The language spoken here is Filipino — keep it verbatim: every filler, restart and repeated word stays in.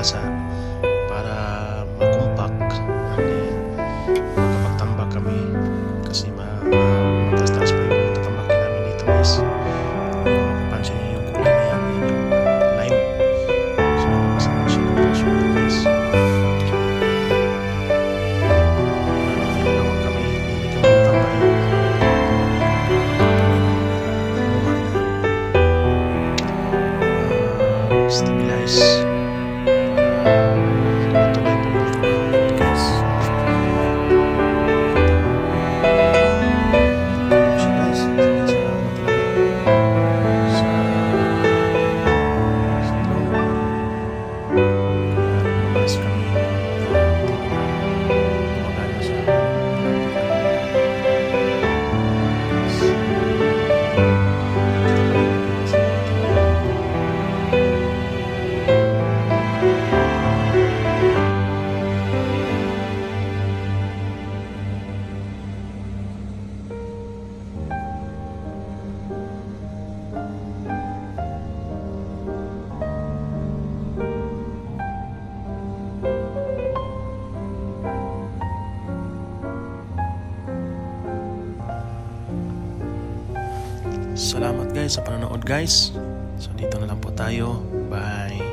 basa para makumpak. And makapagtambak kami kasi ma mataas-taas pa yung tatambakin namin dito guys. Mapapansin niyo yung kulay na yan, yung lime. So nakasama siya ng presyo guys. Tinawag kami, hindi kami matambay. Stabilize para tuloy po yung pagkakawin guys. Siya guys, sa matulog sa sa loob. Kaya lumalas kami gumagana sa Salamat guys sa panonood guys. So dito na lang po tayo. Bye.